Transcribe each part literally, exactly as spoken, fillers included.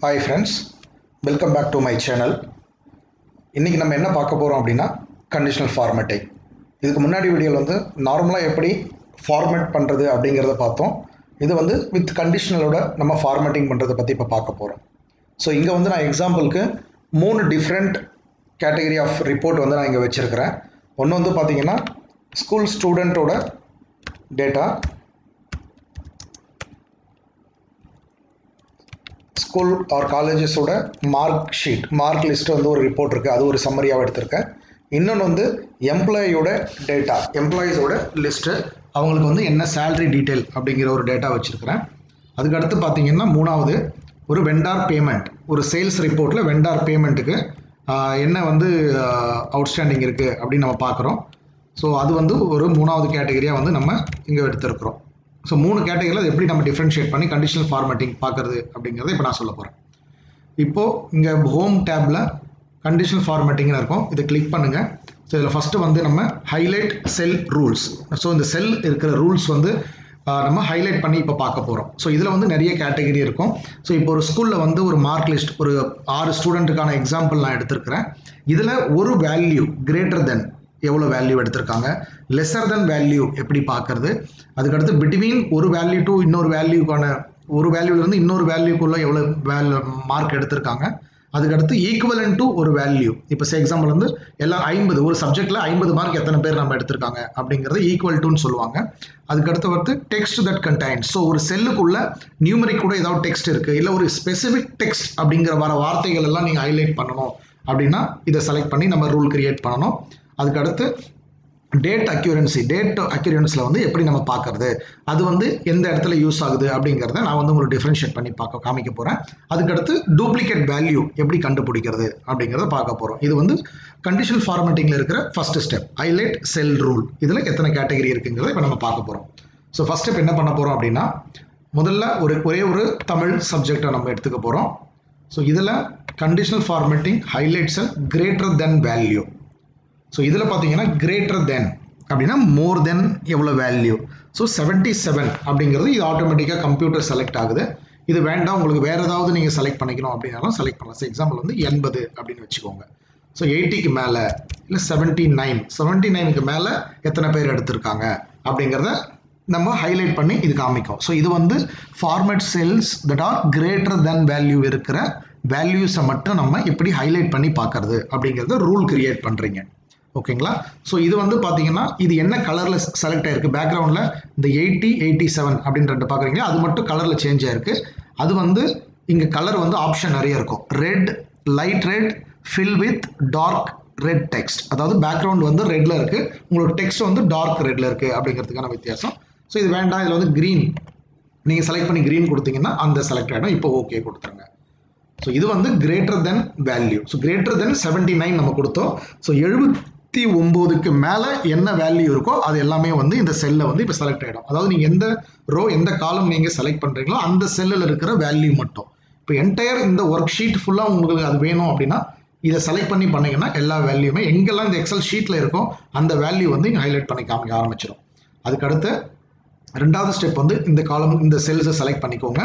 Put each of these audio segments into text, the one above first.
Hi friends, welcome back to my channel. இன்னைக்கு நம்ம என்ன பார்க்க போறோம் அப்படினா கண்டிஷனல் ஃபார்மேட்டிங். இதுக்கு முன்னாடி வீடியோல வந்து நார்மலா எப்படி ஃபார்மேட் பண்றது அப்படிங்கறத பார்த்தோம். இது வந்து வித் கண்டிஷனலோட நம்ம ஃபார்மேட்டிங் பண்றத பத்தி இப்ப பார்க்க போறோம். சோ இங்க வந்து நான் எக்ஸாம்பிளுக்கு மூணு டிஃபரண்ட் கேட்டகரி ஆஃப் ரிப்போர்ட் வந்து நான் இங்க வச்சிருக்கேன். ஒன்னு வந்து பாத்தீங்கன்னா ஸ்கூல் ஸ்டூடண்டோட டேட்டா, ஸ்கூல் ஆர் காலேஜஸோட மார்க் ஷீட், மார்க் லிஸ்ட் வந்து ஒரு ரிப்போர்ட் இருக்குது, அது ஒரு சம்மரியாக எடுத்திருக்கேன். இன்னொன்று வந்து எம்ப்ளாயியோட டேட்டா, எம்ப்ளாயீஸோட லிஸ்ட்டு, அவங்களுக்கு வந்து என்ன சேலரி டீட்டெயில் அப்படிங்கிற ஒரு டேட்டா வச்சுருக்கிறேன். அதுக்கடுத்து பார்த்தீங்கன்னா மூணாவது ஒரு வெண்டார் பேமெண்ட், ஒரு சேல்ஸ் ரிப்போர்ட்டில் வெண்டார் பேமெண்ட்டுக்கு என்ன வந்து அவுட்ஸ்டாண்டிங் இருக்குது அப்படின்னு நம்ம பார்க்குறோம். ஸோ அது வந்து ஒரு மூணாவது கேட்டகரியாக வந்து நம்ம இங்கே எடுத்திருக்கிறோம். ஸோ மூணு கேட்டகரியில் அது எப்படி நம்ம டிஃப்ரென்ஷியேட் பண்ணி கண்டிஷனல் ஃபார்மேட்டிங் பார்க்குறது அப்படிங்கிறத இப்போ நான் சொல்ல போகிறேன். இப்போது இங்கே ஹோம் டேப்பில் கண்டிஷனல் ஃபார்மேட்டிங்னு இருக்கும், இதை கிளிக் பண்ணுங்கள். ஸோ இதில் ஃபஸ்ட்டு வந்து நம்ம ஹைலைட் செல் ரூல்ஸ், ஸோ இந்த செல் இருக்கிற ரூல்ஸ் வந்து நம்ம ஹைலைட் பண்ணி இப்போ பார்க்க போகிறோம். ஸோ இதில் வந்து நிறைய கேட்டகரி இருக்கும். ஸோ இப்போ ஒரு ஸ்கூலில் வந்து ஒரு மார்க் லிஸ்ட், ஒரு ஆறு ஸ்டூடெண்ட்டுக்கான எக்ஸாம்பிள் நான் எடுத்திருக்கிறேன். இதில் ஒரு வேல்யூ கிரேட்டர் தென் எவ்வளோ வேல்யூ எடுத்திருக்காங்க, லெஸர் தென் வேல்யூ எப்படி பார்க்கறது, அதுக்கடுத்து பிட்வீன் ஒரு வேல்யூ டு இன்னொரு வேல்யூக்கான, ஒரு வேல்யூலேருந்து இன்னொரு வேல்யூக்குள்ளே எவ்வளோ வேல்யூ மார்க் எடுத்திருக்காங்க, அதுக்கடுத்து ஈக்குவலன்ட் டு ஒரு வேல்யூ. இப்போ சே எக்ஸாம்பிள் வந்து எல்லாம் ஐம்பது, ஒரு சப்ஜெக்டில் ஐம்பது மார்க் எத்தனை பேர் நம்ம எடுத்திருக்காங்க அப்படிங்கிறது ஈக்குவல் டுன்னு சொல்லுவாங்க. அதுக்கடுத்து வந்து டெக்ஸ்ட் தட் கண்டைன்ஸ், ஸோ ஒரு செல்லுக்குள்ள நியூமரிக் கூட ஏதாவது டெக்ஸ்ட் இருக்குது, இல்லை ஒரு ஸ்பெசிஃபிக் டெக்ஸ்ட் அப்படிங்கிற வர வார்த்தைகள் எல்லாம் நீங்கள் ஹைலைட் பண்ணணும் அப்படின்னா இதை செலக்ட் பண்ணி நம்ம ரூல் கிரியேட் பண்ணணும். அதுக்கடுத்து டேட் அக்யூரன்சி, டேட் அக்யூரன்ஸில் வந்து எப்படி நம்ம பார்க்கறது, அது வந்து எந்த இடத்துல யூஸ் ஆகுது அப்படிங்கிறத நான் வந்து உங்களுக்கு டிஃப்ரென்ஷியேட் பண்ணி பார்க்க காமிக்க போகிறேன். அதுக்கடுத்து டூப்ளிகேட் வேல்யூ எப்படி கண்டுபிடிக்கிறது அப்படிங்கிறத பார்க்க போகிறோம். இது வந்து கண்டிஷனல் ஃபார்மேட்டிங்கில் இருக்கிற first step, highlight cell rule. இதில் எத்தனை கேட்டகரி இருக்குங்கிறத இப்போ நம்ம பார்க்க போகிறோம். ஸோ ஃபர்ஸ்ட் ஸ்டெப் என்ன பண்ண போகிறோம் அப்படின்னா, முதல்ல ஒரு ஒரே ஒரு தமிழ் சப்ஜெக்டை நம்ம எடுத்துக்க போகிறோம். ஸோ இதில் conditional formatting highlight cell greater than value. So இதில் பார்த்தீங்கன்னா கிரேட்டர் தென் அப்படின்னா மோர் தென் எவ்வளோ வேல்யூ. ஸோ செவன்ட்டி செவன் அப்படிங்கிறது இது ஆட்டோமேட்டிக்காக கம்ப்யூட்டர் செலக்ட் ஆகுது. இது வேண்டாம், உங்களுக்கு வேறு ஏதாவது நீங்கள் செலக்ட் பண்ணிக்கணும் அப்படின்னாலும் செலக்ட் பண்ணலாம். ஸோ எக்ஸாம்பிள் வந்து எண்பது அப்படின்னு வச்சுக்கோங்க. ஸோ எயிட்டிக்கு மேலே இல்லை செவன்ட்டி நைன், செவன்ட்டி நைனுக்கு மேலே எத்தனை பேர் எடுத்திருக்காங்க அப்படிங்கிறத நம்ம ஹைலைட் பண்ணி இது காமிக்கும். ஸோ இது வந்து format cells that are greater than value இருக்கிற வேல்யூஸை மட்டும் நம்ம எப்படி ஹைலைட் பண்ணி பார்க்கறது அப்படிங்கிறத ரூல் கிரியேட் பண்ணுறீங்க. ஓகேங்களா? ஸோ இது வந்து பார்த்தீங்கன்னா இது என்ன கலரில் செலக்ட் ஆயிருக்கு, பேக்ரவுண்டில் இந்த எயிட்டி எயிட்டி செவன் அப்படின்னு ரெண்டு பார்க்குறீங்களா, அது மட்டும் கலரில் சேஞ்ச் ஆயிருக்கு. அது வந்து இங்கே கலர் வந்து ஆப்ஷன் நிறைய இருக்கும், red, light red, fill with dark red text. அதாவது பேக்ரவுண்ட் வந்து ரெட்டில் இருக்குது, உங்களுக்கு டெக்ஸ்ட் வந்து டார்க் ரெட்டில் இருக்குது அப்படிங்கிறதுக்கான வித்தியாசம். ஸோ இது வேண்டாம், இதில் வந்து க்ரீன் நீங்கள் செலக்ட் பண்ணி க்ரீன் கொடுத்தீங்கன்னா அந்த செலக்ட் ஆகிடும். இப்போ ஓகே கொடுத்துருங்க. ஸோ இது வந்து greater than value. So greater than seventy nine நம்ம கொடுத்தோம். ஸோ எழுபத்தி ஒன்பதுக்கு மேலே என்ன வேல்யூ இருக்கோ அது எல்லாமே வந்து இந்த செல்லில் வந்து இப்போ செலக்ட் ஆகிடும். அதாவது நீங்கள் எந்த ரோ எந்த காலம் நீங்கள் செலக்ட் பண்ணுறீங்களோ அந்த செல்லில் இருக்கிற வேல்யூ மட்டும். இப்போ என்டையர் இந்த ஒர்க் ஷீட் ஃபுல்லாக உங்களுக்கு அது வேணும் அப்படின்னா இதை செலக்ட் பண்ணி பண்ணிங்கன்னா எல்லா வேல்யூமே எங்கெல்லாம் இந்த எக்ஸல் ஷீட்டில் இருக்கோ அந்த வேல்யூ வந்து இங்கே ஹைலைட் பண்ணி காமிக்க ஆரம்பிச்சிடும். அதுக்கடுத்து ரெண்டாவது ஸ்டெப் வந்து இந்த காலம் இந்த செல்ஸை செலக்ட் பண்ணிக்கோங்க,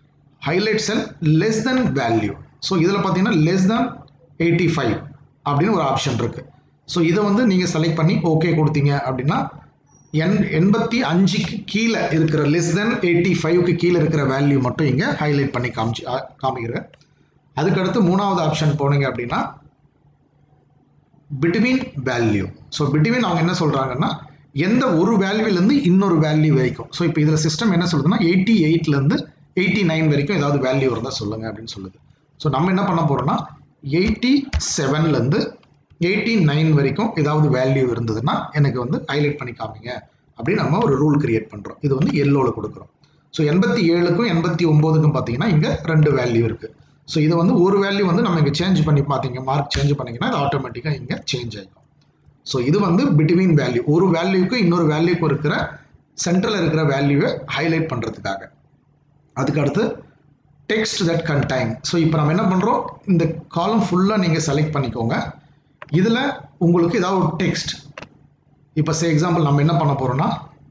highlight cell less than value. So இதில் பார்த்தீங்கன்னா லெஸ் தென் எயிட்டி ஃபைவ் அப்படின்னு ஒரு ஆப்ஷன் இருக்குது. ஸோ இதை வந்து நீங்கள் செலக்ட் பண்ணி ஓகே கொடுத்தீங்க அப்படின்னா எண் எண்பத்தி அஞ்சுக்கு கீழே இருக்கிற லெஸ் தென் எயிட்டி ஃபைவ்க்கு கீழே இருக்கிற வேல்யூ மட்டும் இங்கே ஹைலைட் பண்ணி காமிச்சு காமிக்கிறேன். அதுக்கடுத்து மூணாவது ஆப்ஷன் போனீங்க அப்படின்னா பிட்வீன் வேல்யூ. ஸோ பிட்வீன் அவங்க என்ன சொல்கிறாங்கன்னா எந்த ஒரு வேல்யூலேருந்து இன்னொரு வேல்யூ வரைக்கும். ஸோ இப்போ இதில் சிஸ்டம் என்ன சொல்லுதுன்னா எயிட்டி எயிட்லேருந்து எயிட்டி நைன் வரைக்கும் ஏதாவது வேல்யூ இருந்தால் சொல்லுங்கள் அப்படின்னு சொல்லுது. ஸோ நம்ம என்ன பண்ண போகிறோம்னா எயிட்டி செவன்லேருந்து எயிட்டி நைன் வரைக்கும் ஏதாவது வேல்யூ இருந்ததுன்னா எனக்கு வந்து ஹைலைட் பண்ணி காமிங்க அப்படின்னு நம்ம ஒரு ரூல் கிரியேட் பண்ணுறோம். இது வந்து எல்லோவில் கொடுக்குறோம். ஸோ எண்பத்தி ஏழுக்கும் எண்பத்தி ஒம்போதுக்கும் பார்த்தீங்கன்னா இங்கே ரெண்டு வேல்யூ இருக்குது. ஸோ இதை வந்து ஒரு வேல்யூ வந்து நம்ம இங்கே சேஞ்ச் பண்ணி பார்த்தீங்க, மார்க் சேஞ்ச் பண்ணிங்கன்னா இது ஆட்டோமேட்டிக்காக இங்கே சேஞ்ச் ஆகிடும். ஸோ இது வந்து பிட்வீன் வேல்யூ, ஒரு வேல்யூக்கு இன்னொரு வேல்யூக்கு இருக்கிற சென்டரில் இருக்கிற வேல்யூவை ஹைலைட் பண்ணுறதுக்காக. அதுக்கடுத்து டெக்ஸ்ட் தட் கண்டைன். ஸோ இப்போ நம்ம என்ன பண்ணுறோம், இந்த காலம் ஃபுல்லாக நீங்கள் செலக்ட் பண்ணிக்கோங்க. இதில் உங்களுக்கு ஏதாவது ஒரு டெக்ஸ்ட், இப்போ சே எக்ஸாம்பிள் நம்ம என்ன பண்ண போகிறோம்னா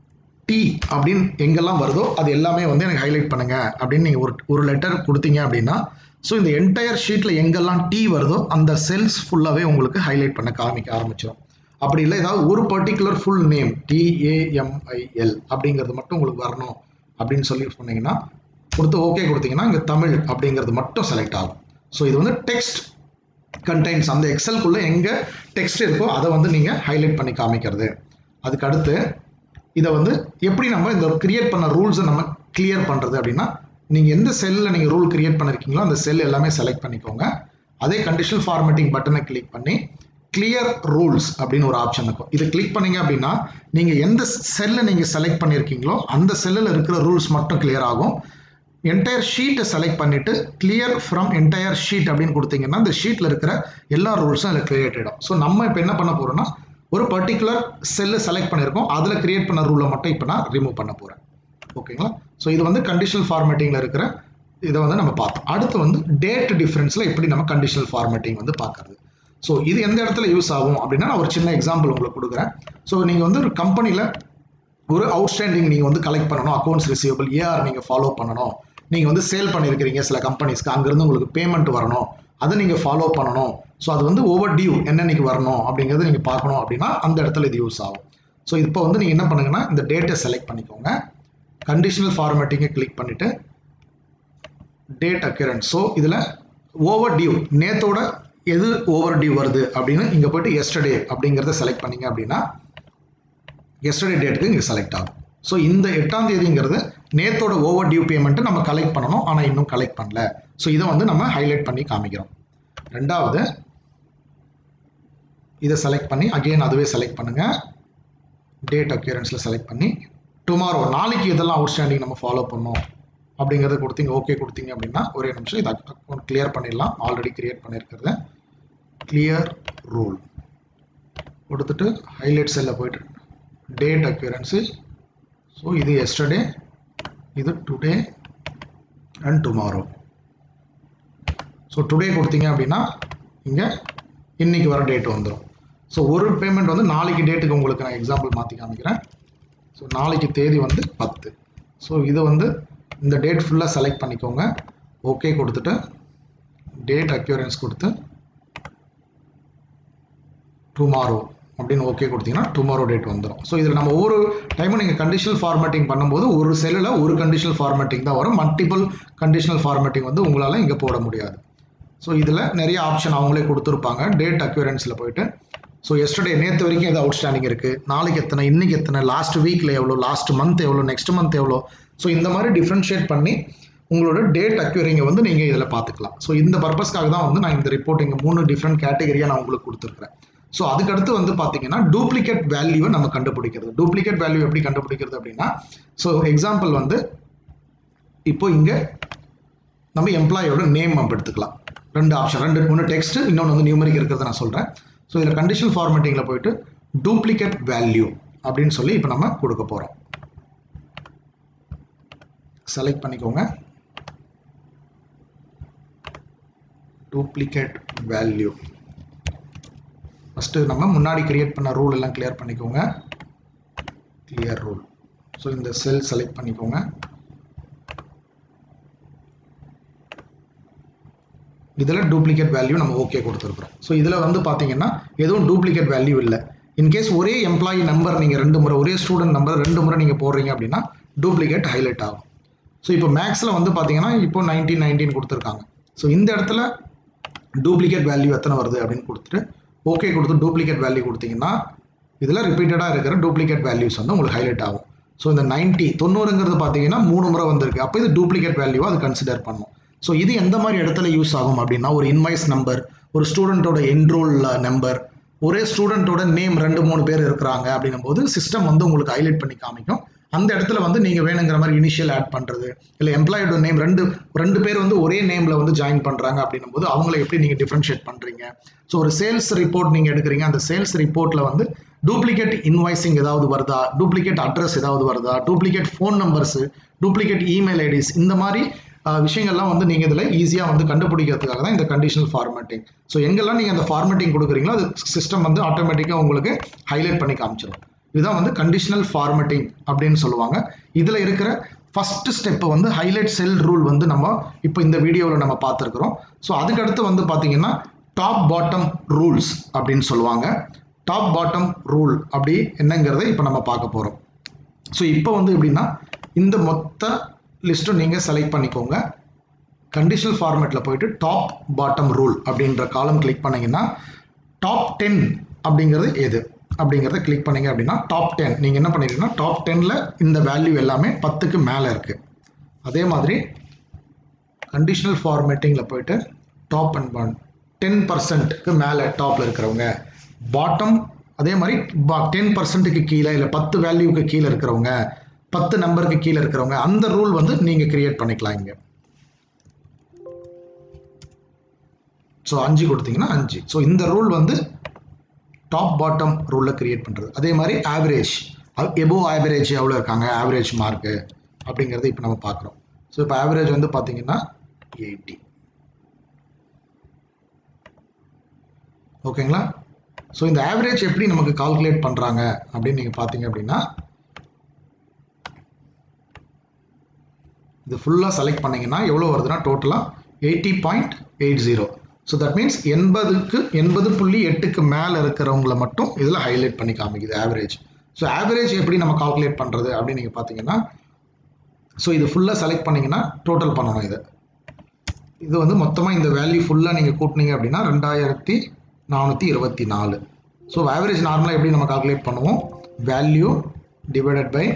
டி அப்படின்னு எங்கெல்லாம் வருதோ அது எல்லாமே வந்து எனக்கு ஹைலைட் பண்ணுங்க அப்படின்னு நீங்கள் ஒரு ஒரு லெட்டர் கொடுத்தீங்க அப்படின்னா ஸோ இந்த என்டையர் ஷீட்டில் எங்கெல்லாம் டி வருதோ அந்த செல்ஸ் ஃபுல்லாகவே உங்களுக்கு ஹைலைட் பண்ண காமிக்க ஆரம்பிச்சிடும். அப்படி இல்லை ஏதாவது ஒரு பர்டிகுலர் ஃபுல் நேம் டிஏஎம்ஐஎல் அப்படிங்கிறது மட்டும் உங்களுக்கு வரணும் அப்படின்னு சொல்லி சொன்னீங்கன்னா கொடுத்து ஓகே கொடுத்தீங்கன்னா இங்கே தமிழ் அப்படிங்கிறது மட்டும் செலக்ட் ஆகும். ஸோ இது வந்து டெக்ஸ்ட் கண்டெய்ன்ஸ் அந்த எக்ஸல்குள்ளே எங்கே டெக்ஸ்ட் இருக்கோ அதை வந்து நீங்கள் ஹைலைட் பண்ணி காமிக்கிறது. அதுக்கு அடுத்து இதை வந்து எப்படி நம்ம இந்த கிரியேட் பண்ண ரூல்ஸை நம்ம கிளியர் பண்ணுறது அப்படின்னா நீங்கள் எந்த செல்லில் நீங்கள் ரூல் கிரியேட் பண்ணியிருக்கீங்களோ அந்த செல் எல்லாமே செலக்ட் பண்ணிக்கோங்க. அதே கண்டிஷனல் ஃபார்மேட்டிங் பட்டனை கிளிக் பண்ணி கிளியர் ரூல்ஸ் அப்படின்னு ஒரு ஆப்ஷன் இருக்கும். இதை கிளிக் பண்ணீங்க அப்படின்னா நீங்கள் எந்த செல்லை நீங்கள் செலக்ட் பண்ணியிருக்கீங்களோ அந்த செல்லில் இருக்கிற ரூல்ஸ் மட்டும் கிளியர் ஆகும். என்டையர் ஷீட்டை செலக்ட் பண்ணிவிட்டு கிளியர் ஃப்ரம் என்டையர் ஷீட் அப்படின்னு கொடுத்தீங்கன்னா இந்த ஷீட்டில் இருக்கிற எல்லா ரூல்ஸும் அதில் கிரியேட் ஆகிடும். ஸோ நம்ம இப்போ என்ன பண்ண போகிறோம்னா ஒரு பர்டிகுலர் செல்லை செலக்ட் பண்ணியிருக்கோம், அதில் கிரியேட் பண்ண ரூலை மட்டும் இப்போ நான் ரிமூவ் பண்ண போகிறேன். ஓகேங்களா? ஸோ இது வந்து கண்டிஷனல் ஃபார்மேட்டிங்கில் இருக்கிற இதை வந்து நம்ம பார்த்தோம். அடுத்து வந்து டேட் டிஃப்ரென்ஸில் எப்படி நம்ம கண்டிஷனல் ஃபார்மேட்டிங் வந்து பார்க்குறது. ஸோ இது எந்த இடத்துல யூஸ் ஆகும் அப்படின்னா நான் ஒரு சின்ன எக்ஸாம்பிள் உங்களுக்கு கொடுக்குறேன். ஸோ நீங்கள் வந்து ஒரு கம்பெனியில் ஒரு அவுட்ஸ்டாண்டிங் நீங்கள் வந்து கலெக்ட் பண்ணணும், அக்கௌண்ட்ஸ் ரிசீவபிள் ஏஆர் நீங்கள் ஃபாலோ பண்ணணும், நீங்கள் வந்து சேல் பண்ணியிருக்கிறீங்க சில கம்பெனிஸ்க்கு, அங்கேருந்து உங்களுக்கு பேமெண்ட் வரணும், அதை நீங்கள் ஃபாலோ பண்ணணும். ஸோ அது வந்து ஓவர் டியூ என்னன்னைக்கு வரணும் அப்படிங்கிறத நீங்கள் பார்க்கணும் அப்படின்னா அந்த இடத்துல இது யூஸ் ஆகும். ஸோ இப்போ வந்து நீங்கள் என்ன பண்ணுங்கன்னா இந்த டேட்டை செலக்ட் பண்ணிக்கோங்க, கண்டிஷனல் ஃபார்மேட்டிங்கை கிளிக் பண்ணிவிட்டு டேட் அக்யூரன்ஸ். ஸோ இதில் ஓவர் டியூ நேத்தோட எது ஓவர் டியூ வருது அப்படின்னு இங்கே போய்ட்டு எஸ்டர்டே அப்படிங்கிறத செலக்ட் பண்ணிங்க அப்படின்னா எஸ்டர்டே டேட்டுக்கு இங்கே செலக்ட் ஆகும். ஸோ இந்த எட்டாம் தேதிங்கிறது நேத்தோட ஓவர் டியூ பேமெண்ட்டை நம்ம கலெக்ட் பண்ணணும், ஆனால் இன்னும் கலெக்ட் பண்ணல. ஸோ இதை வந்து நம்ம ஹைலைட் பண்ணி காமிக்கிறோம். ரெண்டாவது இதை செலக்ட் பண்ணி அகெயின் அதுவே செலக்ட் பண்ணுங்கள், டேட் அக்யூரன்ஸில் செலக்ட் பண்ணி டுமாரோ நாளைக்கு இதெல்லாம் அவுட்ஸ்டாண்டிங் நம்ம ஃபாலோ பண்ணோம் அப்படிங்கிறத கொடுத்தீங்க ஓகே கொடுத்தீங்க அப்படின்னா ஒரே நிமிஷம் இதை அக்கௌண்ட் கிளியர் பண்ணிடலாம். ஆல்ரெடி கிரியேட் பண்ணியிருக்கிறத கிளியர் ரூல் கொடுத்துட்டு ஹைலைட் செல்லில் போய்ட்டு டேட் அக்யூரன்ஸு. ஸோ இது எஸ்டர்டே, இது today and tomorrow. So today கொடுத்தீங்க அப்படின்னா இங்கே இன்னைக்கு வர டேட் வந்துடும். ஸோ ஒரு பேமெண்ட் வந்து நாளைக்கு டேட்டுக்கு உங்களுக்கு நான் எக்ஸாம்பிள் மாற்றி காமிக்கிறேன். ஸோ நாளைக்கு தேதி வந்து பத்து. ஸோ இதை வந்து இந்த டேட் ஃபுல்லாக செலக்ட் பண்ணிக்கோங்க, ஓகே கொடுத்துட்டு டேட் அக்யூரன்ஸ் கொடுத்து டுமாரோ அப்படின்னு ஓகே கொடுத்தீங்கன்னா டுமாரோ டேட் வந்துடும். ஸோ இதில் நம்ம ஒவ்வொரு டைமும் நீங்கள் கண்டிஷனல் ஃபார்மேட்டிங் பண்ணும்போது ஒரு செல்லில் ஒரு கண்டிஷனல் ஃபார்மேட்டிங் தான் வரும், மல்டிபிள் கண்டிஷனல் ஃபார்மேட்டிங் வந்து உங்களால் இங்கே போட முடியாது. ஸோ இதில் நிறைய ஆப்ஷன் அவங்களே கொடுத்துருப்பாங்க. டேட் அக்யூரன்ஸில் போயிட்டு ஸோ எஸ்டர்டே நேற்று வரைக்கும் எது அவுட்ஸ்டாண்டிங் இருக்குது, நாளைக்கு எத்தனை, இன்றைக்கி எத்தனை, லாஸ்ட் வீக்கில் எவ்வளோ, லாஸ்ட் மந்த் எவ்வளோ, நெக்ஸ்ட் மந்த் எவ்வளோ. ஸோ இந்த மாதிரி டிஃப்ரென்ஷியேட் பண்ணி உங்களோட டேட் அக்யூரிங்கை வந்து நீங்கள் இதில் பார்த்துக்கலாம். ஸோ இந்த பர்பஸ்க்காக தான் வந்து நான் இந்த ரிப்போர்ட்டிங் மூணு டிஃப்ரெண்ட் கேட்டகரியாக நான் உங்களுக்கு கொடுத்துருக்குறேன். ஸோ அதுக்கடுத்து வந்து பார்த்தீங்கன்னா டூப்ளிகேட் வேல்யூவை நம்ம கண்டுபிடிக்கிறது. டூப்ளிகேட் வேல்யூ எப்படி கண்டுபிடிக்கிறது அப்படின்னா ஸோ எக்ஸாம்பிள் வந்து இப்போ இங்கே நம்ம எம்ப்ளாயோட நேம் நம்ம எடுத்துக்கலாம். ரெண்டு ஆப்ஷன், ரெண்டு ஒன்று டெக்ஸ்ட், இன்னொன்று வந்து நியூமரிக் இருக்கிறத நான் சொல்கிறேன். ஸோ இதில் கண்டிஷனல் ஃபார்மேட்டிங்கில் போயிட்டு டூப்ளிகேட் வேல்யூ அப்படின்னு சொல்லி இப்போ நம்ம கொடுக்க போகிறோம். செலக்ட் பண்ணிக்கோங்க, டூப்ளிகேட் வேல்யூ. ஃபஸ்ட்டு நம்ம முன்னாடி கிரியேட் பண்ண ரூல் எல்லாம் கிளியர் பண்ணிக்கோங்க, கிளியர் ரூல். ஸோ இந்த செல் செலக்ட் பண்ணிக்கோங்க, இதில் டூப்ளிகேட் வேல்யூ நம்ம ஓகே கொடுத்துருக்குறோம். ஸோ இதில் வந்து பார்த்தீங்கன்னா எதுவும் டூப்ளிகேட் வேல்யூ இல்லை. இன்கேஸ் ஒரே எம்ப்ளாயி நம்பர் நீங்கள் ரெண்டு முறை, ஒரே ஸ்டூடெண்ட் நம்பர் ரெண்டு முறை நீங்கள் போடுறீங்க அப்படின்னா டூப்ளிகேட் ஹைலைட் ஆகும். ஸோ இப்போ மேக்ஸில் வந்து பார்த்தீங்கன்னா இப்போ நைன்டீன் நைன்டீன் கொடுத்துருக்காங்க. ஸோ இந்த இடத்துல டூப்ளிகேட் வேல்யூ எத்தனை வருது அப்படின்னு கொடுத்துட்டு ஓகே கொடுத்து டூப்ளிகேட் வேல்யூ கொடுத்தீங்கன்னா இதில் ரிப்பீட்டடாக இருக்கிற டூப்ளிகேட் வேல்யூஸ் வந்து உங்களுக்கு ஹைலைட் ஆகும். ஸோ இந்த நைன்ட்டி தொண்ணூறுங்கிறது பார்த்தீங்கன்னா மூணு முறை வந்திருக்கு, அப்போ இது டூப்ளிகேட் வேல்யூவாக அது கன்சிடர் பண்ணும். ஸோ இது எந்த மாதிரி இடத்துல யூஸ் ஆகும் அப்படின்னா ஒரு இன்வாய்ஸ் நம்பர், ஒரு ஸ்டூடெண்ட்டோட என்ரோல் நம்பர், ஒரே ஸ்டூடெண்ட்டோட நேம் ரெண்டு மூணு பேர் இருக்கிறாங்க அப்படின்னும் போது சிஸ்டம் வந்து உங்களுக்கு ஹைலைட் பண்ணி காமிக்கும். அந்த இடத்துல வந்து நீங்கள் வேணுங்கிற மாதிரி இனிஷியல் ஆட் பண்ணுறது, இல்லை எம்ப்ளாயோட நேம் ரெண்டு ரெண்டு பேர் வந்து ஒரே நேமில் வந்து ஜாயின் பண்ணுறாங்க அப்படின்னும் போது அவங்கள எப்படி நீங்கள் டிஃப்ரென்ஷியேட் பண்ணுறீங்க. ஸோ ஒரு சேல்ஸ் ரிப்போர்ட் நீங்கள் எடுக்கிறீங்க, அந்த சேல்ஸ் ரிப்போர்ட்டில் வந்து டூப்ளிகேட் இன்வாய்ஸிங் ஏதாவது வருதா, டூப்ளிகேட் அட்ரஸ் ஏதாவது வருதா, duplicate phone numbers, duplicate email IDs, இந்த மாதிரி விஷயங்கள்லாம் வந்து நீங்கள் இதில் ஈஸியாக வந்து கண்டுபிடிக்கிறதுக்காக தான் இந்த கண்டிஷனல் ஃபார்மேட்டிங். ஸோ எங்கெல்லாம் நீங்கள் அந்த ஃபார்மேட்டிங் கொடுக்குறீங்களோ அது சிஸ்டம் வந்து ஆட்டோமேட்டிக்காக உங்களுக்கு ஹைலைட் பண்ணி காமிச்சிடும். இதுதான் வந்து கண்டிஷனல் ஃபார்மேட்டிங் அப்படின்னு சொல்லுவாங்க. இதில் இருக்கிற ஃபர்ஸ்ட் ஸ்டெப் வந்து ஹைலைட் செல் ரூல் வந்து நம்ம இப்போ இந்த வீடியோவில் நம்ம பார்த்துருக்குறோம். ஸோ அதுக்கடுத்து வந்து பார்த்தீங்கன்னா டாப் பாட்டம் ரூல்ஸ் அப்படின்னு சொல்லுவாங்க. டாப் பாட்டம் ரூல் அப்படி என்னங்கிறத இப்போ நம்ம பார்க்க போகிறோம். ஸோ இப்போ வந்து எப்படின்னா இந்த மொத்த லிஸ்ட்டும் நீங்கள் செலக்ட் பண்ணிக்கோங்க. கண்டிஷனல் ஃபார்மேட்டில் போயிட்டு டாப் பாட்டம் ரூல் அப்படின்ற காலம் கிளிக் பண்ணிங்கன்னா டாப் டென் அப்படிங்கிறது எது அப்படிங்கிறத கிளிக் பண்ணிங்க அப்படின்னா டாப் டென் நீங்கள் என்ன பண்ணிட்டீங்கன்னா டாப் டென்னில் இந்த வேல்யூ எல்லாமே பத்துக்கு மேலே இருக்குது. அதே மாதிரி கண்டிஷனல் ஃபார்மேட்டிங்கில் போயிட்டு டாப் அண்ட் பாட்டம் டென் பர்சன்ட்டுக்கு மேலே டாப்பில் இருக்கிறவங்க, பாட்டம் அதே மாதிரி டென் பர்சன்ட்டுக்கு கீழே இல்லை பத்து வேல்யூக்கு கீழே இருக்கிறவங்க, பத்து நம்பருக்கு கீழே இருக்கிறவங்க, அந்த ரூல் வந்து நீங்கள் கிரியேட் பண்ணிக்கலாம் இங்கே. ஸோ அஞ்சு கொடுத்தீங்கன்னா அஞ்சு. ஸோ இந்த ரூல் வந்து டாப் பாட்டம் ரூலில் கிரியேட் பண்ணுறது. அதே மாதிரி ஆவரேஜ், எபோவ் ஆவரேஜ் எவ்வளோ இருக்காங்க, ஆவரேஜ் மார்க்கு அப்படிங்கிறது இப்போ நம்ம பார்க்குறோம். ஸோ இப்போ ஆவரேஜ் வந்து பார்த்தீங்கன்னா எயிட்டி. ஓகேங்களா? ஸோ இந்த ஆவரேஜ் எப்படி நமக்கு கால்குலேட் பண்ணுறாங்க அப்படின்னு நீங்கள் பார்த்தீங்க அப்படின்னா இது ஃபுல்லாக செலக்ட் பண்ணிங்கன்னா எவ்வளோ வருதுன்னா டோட்டலாக eighty point eight zero. So that means எண்பதுக்கு எண்பது புள்ளி எட்டுக்கு மேலே இருக்கிறவங்கள மட்டும் இதில் ஹைலைட் பண்ணி காமிக்குது ஆவரேஜ். ஸோ ஆவரேஜ் எப்படி நம்ம கால்குலேட் பண்ணுறது அப்படின்னு நீங்கள் பார்த்தீங்கன்னா ஸோ இது ஃபுல்லாக செலக்ட் பண்ணிங்கன்னா டோட்டல் பண்ணணும். இது இது வந்து மொத்தமாக இந்த வேல்யூ ஃபுல்லாக நீங்கள் கூட்டினீங்க அப்படின்னா ரெண்டாயிரத்தி நானூற்றி இருபத்தி நாலு. ஸோ ஆவரேஜ் நார்மலாக எப்படி நம்ம கால்குலேட் பண்ணுவோம், வேல்யூ டிவைடட் பை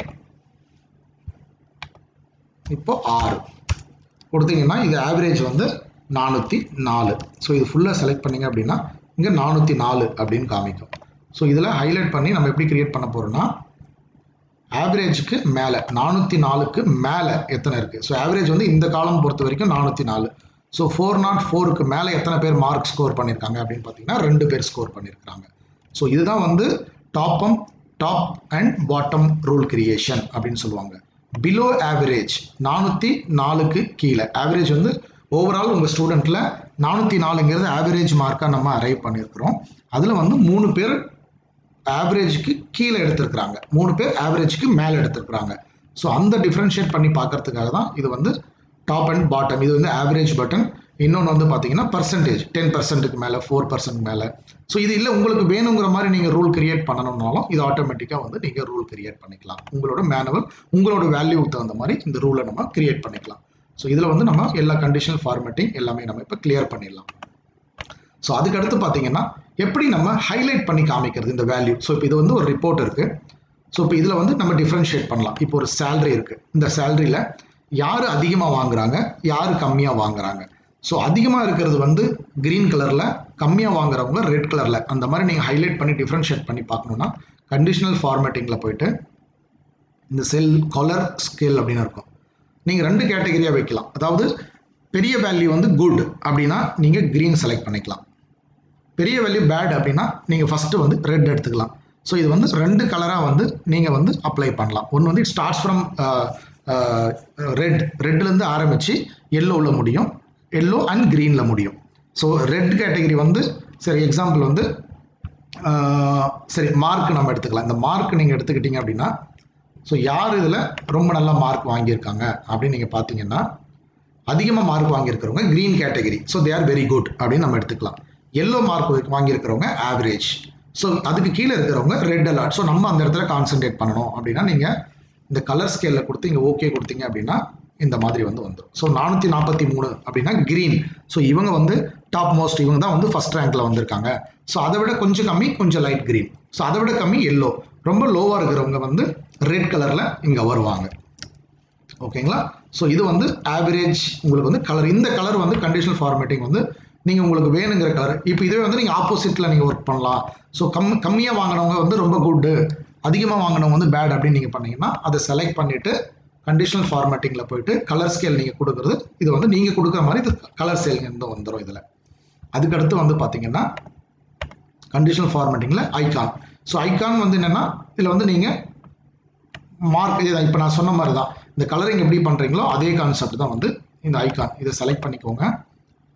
இப்போ ஆறு கொடுத்தீங்கன்னா இது ஆவரேஜ் வந்து நானூற்றி நாலு. ஸோ இது ஃபுல்லாக செலக்ட் பண்ணிங்க அப்படின்னா இங்கே நானூற்றி நாலு அப்படின்னு காமிக்கும். ஸோ இதில் ஹைலைட் பண்ணி நம்ம எப்படி கிரியேட் பண்ண போகிறோம்னா ஆவரேஜுக்கு மேலே நானூற்றி நாலுக்கு மேலே எத்தனை இருக்குது. ஸோ ஆவரேஜ் வந்து இந்த காலம் பொறுத்த வரைக்கும் நானூற்றி நாலு. ஸோ ஃபோர் நாட் ஃபோருக்கு மேலே எத்தனை பேர் மார்க் ஸ்கோர் பண்ணியிருக்காங்க அப்படின்னு பார்த்தீங்கன்னா ரெண்டு பேர் ஸ்கோர் பண்ணியிருக்காங்க. ஸோ இதுதான் வந்து டாப்பம் top and bottom rule creation அப்படின்னு சொல்லுவாங்க. பிலோ ஆவரேஜ் நானூற்றி நாலுக்கு கீழே, ஆவரேஜ் வந்து ஓவரால் உங்கள் ஸ்டூடெண்ட்டில் நானூற்றி நாலுங்கிறது ஆவரேஜ் மார்க்காக நம்ம அரைவ் பண்ணியிருக்கிறோம். அதில் வந்து மூணு பேர் ஆவரேஜுக்கு கீழே எடுத்திருக்கிறாங்க, மூணு பேர் ஆவரேஜுக்கு மேலே எடுத்திருக்கிறாங்க. ஸோ அந்த டிஃப்ரென்ஷியேட் பண்ணி பார்க்கறதுக்காக தான் இது வந்து டாப் அண்ட் பாட்டம். இது வந்து ஆவரேஜ் பட்டன். இன்னொன்று வந்து பார்த்தீங்கன்னா பர்சன்டேஜ் டென் பர்சன்ட்டுக்கு மேலே, ஃபோர் பர்சன்ட் மேலே. ஸோ இது இல்லை உங்களுக்கு வேணுங்கிற மாதிரி நீங்கள் ரூல் கிரியேட் பண்ணணும்னாலும் இது ஆட்டோமேட்டிக்காக வந்து நீங்கள் ரூல் கிரியேட் பண்ணிக்கலாம். உங்களோட மேனுவல் உங்களோட வேல்யூவுக்கு தகுந்த மாதிரி இந்த ரூலை நம்ம கிரியேட் பண்ணிக்கலாம். ஸோ இதில் வந்து நம்ம எல்லா கண்டிஷனல் ஃபார்மேட்டிங் எல்லாமே நம்ம இப்போ கிளியர் பண்ணிடலாம். ஸோ அதுக்கடுத்து பார்த்தீங்கன்னா எப்படி நம்ம ஹைலைட் பண்ணி காமிக்கிறது இந்த வேல்யூ. ஸோ இப்போ இது வந்து ஒரு ரிப்போர்ட் இருக்குது. ஸோ இப்போ இதில் வந்து நம்ம டிஃப்ரென்ஷியேட் பண்ணலாம். இப்போ ஒரு சேலரி இருக்குது. இந்த சேலரியில் யார் அதிகமாக வாங்குறாங்க, யார் கம்மியாக வாங்குறாங்க. ஸோ அதிகமாக இருக்கிறது வந்து க்ரீன் கலரில், கம்மியாக வாங்குறவங்க ரெட் கலரில். அந்த மாதிரி நீங்கள் ஹைலைட் பண்ணி டிஃப்ரென்ஷியேட் பண்ணி பார்க்கணுன்னா கண்டிஷனல் ஃபார்மேட்டிங்கில் போயிட்டு இந்த செல் கலர் ஸ்கேல் அப்படின்னு இருக்கும். நீங்கள் ரெண்டு கேட்டகரியாக வைக்கலாம். அதாவது பெரிய வேல்யூ வந்து குட் அப்படின்னா நீங்கள் க்ரீன் செலக்ட் பண்ணிக்கலாம். பெரிய வேல்யூ பேட் அப்படின்னா நீங்கள் ஃபஸ்ட்டு வந்து ரெட் எடுத்துக்கலாம். ஸோ இது வந்து ரெண்டு கலராக வந்து நீங்கள் வந்து அப்ளை பண்ணலாம். ஒன்று வந்து இட் ஸ்டார்ட்ஸ் ஃப்ரம் ரெட், ரெட்லேருந்து ஆரம்பித்து எல்லோவில் முடியும், எல்லோ அண்ட் க்ரீனில் முடியும். ஸோ ரெட் கேட்டகரி வந்து சரி எக்ஸாம்பிள் வந்து சரி மார்க் நம்ம எடுத்துக்கலாம். இந்த மார்க் நீங்கள் எடுத்துக்கிட்டீங்க அப்படின்னா ஸோ யார் இதில் ரொம்ப நல்லா மார்க் வாங்கியிருக்காங்க அப்படின்னு நீங்கள் பார்த்தீங்கன்னா அதிகமாக மார்க் வாங்கியிருக்கிறவங்க green category. So they are very good அப்படின்னு நம்ம எடுத்துக்கலாம். எல்லோ மார்க் வாங்கியிருக்கிறவங்க ஆவரேஜ். ஸோ அதுக்கு கீழே இருக்கிறவங்க ரெட் அலர்ட். ஸோ நம்ம அந்த இடத்துல கான்சென்ட்ரேட் பண்ணணும் அப்படின்னா நீங்கள் இந்த கலர் ஸ்கேலில் கொடுத்து இங்கே ஓகே கொடுத்தீங்க அப்படின்னா இந்த மாதிரி வந்து வந்துடும். ஸோ நானூற்றி நாற்பத்தி மூணு அப்படின்னா க்ரீன். ஸோ இவங்க வந்து டாப் மோஸ்ட், இவங்க தான் வந்து ஃபஸ்ட் ரேங்க்கில் வந்திருக்காங்க. ஸோ அதை விட கொஞ்சம் கம்மி கொஞ்சம் லைட் க்ரீன். ஸோ அதை விட கம்மி எல்லோ. ரொம்ப லோவாக இருக்கிறவங்க வந்து ரெட் கலரில் இங்கே வருவாங்க. ஓகேங்களா? ஸோ இது வந்து ஆவரேஜ் உங்களுக்கு வந்து கலர். இந்த கலர் வந்து கண்டிஷனல் ஃபார்மேட்டிங் வந்து நீங்கள் உங்களுக்கு வேணுங்கிற கலர். இப்போ இதுவே வந்து நீங்கள் ஆப்போசிட்டில் நீங்கள் ஒர்க் பண்ணலாம். ஸோ கம் கம்மியாக வாங்கினவங்க வந்து ரொம்ப குட்டு, அதிகமாக வாங்கினவங்க வந்து பேட் அப்படின்னு நீங்கள் பண்ணீங்கன்னா அதை செலக்ட் பண்ணிவிட்டு கண்டிஷனல் ஃபார்மேட்டிங்கில் போயிட்டு கலர் ஸ்கேல் நீங்கள் கொடுக்குறது, இது வந்து நீங்கள் கொடுக்குற மாதிரி இது கலர் ஸ்கேல் இருந்து வந்துடும் இதில். அதுக்கடுத்து வந்து பார்த்தீங்கன்னா கண்டிஷனல் ஃபார்மேட்டிங்கில் ஐகான். ஸோ ஐகான் வந்து என்னென்னா இதில் வந்து நீங்கள் மார்க் இப்போ நான் சொன்ன மாதிரி தான் இந்த கலரிங் எப்படி பண்ணுறீங்களோ அதே கான்செப்ட் தான் வந்து இந்த ஐகான். இதை செலக்ட் பண்ணிக்கோங்க.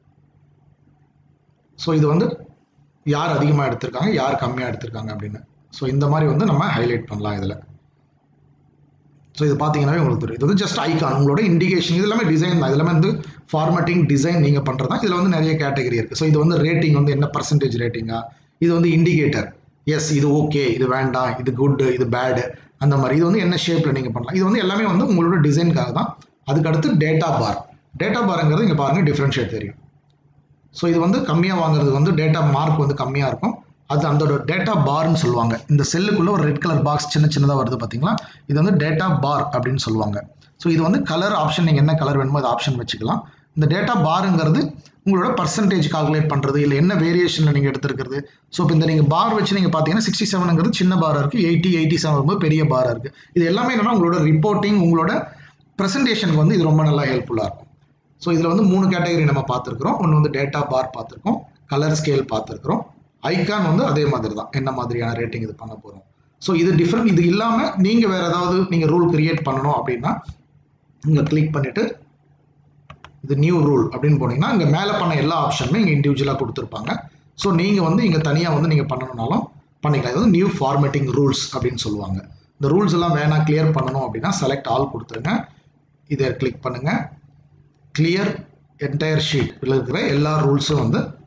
ஸோ இது வந்து யார் அதிகமாக எடுத்திருக்காங்க, யார் கம்மியாக எடுத்திருக்காங்க அப்படின்னு. ஸோ இந்த மாதிரி வந்து நம்ம ஹைலைட் பண்ணலாம் இதில். ஸோ இது பார்த்தீங்கன்னாவே உங்களுக்கு தெரியும். இது வந்து ஜஸ்ட் ஐகான், உங்களோட இண்டிகேஷன். இது எல்லாமே டிசைன் தான். இது எல்லாமே வந்து ஃபார்மேட்டிங் டிசைன் நீங்கள் பண்ணுறது தான். இதில் வந்து நிறைய கேட்டகரி இருக்குது. ஸோ இது வந்து ரேட்டிங் வந்து என்ன பர்சன்டேஜ் ரேட்டிங்கா, இது வந்து இண்டிகேட்டர், எஸ் இது ஓகே, இது வேண்டாம், இது குட், இது பேடு, அந்த மாதிரி. இது வந்து என்ன ஷேப்பில் நீங்கள் பண்ணலாம். இது வந்து எல்லாமே வந்து உங்களோட டிசைனுக்காக தான். அதுக்கடுத்து டேட்டா பார். டேட்டா பாருங்கிறது இங்கே பாருங்கள் டிஃப்ரென்ஷியேட் தெரியும். ஸோ இது வந்து கம்மியாக வாங்குறது வந்து டேட்டா மார்க் வந்து கம்மியாக இருக்கும். அது அதோட டேட்டா பார்னு சொல்லுவாங்க. இந்த செல்லுக்குள்ள ஒரு ரெட் கலர் பாக்ஸ் சின்ன சின்னதாக வருது பார்த்தீங்களா, இது வந்து டேட்டா பார் அப்படின்னு சொல்லுவாங்க. ஸோ இது வந்து கலர் ஆப்ஷன், நீங்கள் என்ன கலர் வேணுமோ அது ஆப்ஷன் வச்சுக்கலாம். இந்த டேட்டா பாருங்கிறது உங்களோட பர்சன்டேஜ் கால்குலேட் பண்ணுறது, இல்லை என்ன வேரியேஷனில் நீங்கள் எடுத்துருக்கிறது. ஸோ இப்போ இந்த நீங்கள் பார் வச்சு நீங்கள் பார்த்தீங்கன்னா சிக்ஸ்டி செவனுங்கிறது சின்ன பாராக இருக்குது, எயிட்டி எயிட்டி செவன் வரும்போது பெரிய பாராக இருக்குது. இது எல்லாமே என்னென்னா உங்களோட ரிப்போர்ட்டிங், உங்களோட ப்ரெசன்டேஷனுக்கு வந்து இது ரொம்ப நல்லா ஹெல்ப்ஃபுல்லாக இருக்கும். ஸோ இதில் வந்து மூணு கேட்டகரி நம்ம பார்த்துருக்குறோம். ஒன்று வந்து டேட்டா பார் பார்த்துருக்கோம், கலர் ஸ்கேல் பார்த்துருக்குறோம், ஐகான் வந்து அதே மாதிரி தான், என்ன மாதிரியான ரேட்டிங் இது பண்ண போகிறோம். ஸோ இது டிஃப்ரெண்ட். இது இல்லாமல் நீங்கள் வேறு ஏதாவது நீங்கள் ரூல் கிரியேட் பண்ணணும் அப்படின்னா இங்கே கிளிக் பண்ணிவிட்டு இது நியூ ரூல் அப்படின்னு போனீங்கன்னா இங்கே மேலே பண்ண எல்லா ஆப்ஷனுமே இங்கே இண்டிவிஜுவலாக கொடுத்துருப்பாங்க. ஸோ நீங்கள் வந்து இங்கே தனியாக வந்து நீங்கள் பண்ணணும்னாலும் பண்ணிக்கலாம். இது வந்து நியூ ஃபார்மேட்டிங் ரூல்ஸ் அப்படின்னு சொல்லுவாங்க. இந்த ரூல்ஸ் எல்லாம் வேணாம் கிளியர் பண்ணணும் அப்படின்னா செலக்ட் ஆல் கொடுத்துருங்க. இதை கிளிக் பண்ணுங்கள். கிளியர் என்டையர் ஷீட் இதில் இருக்கிற எல்லா ரூல்ஸும் வந்து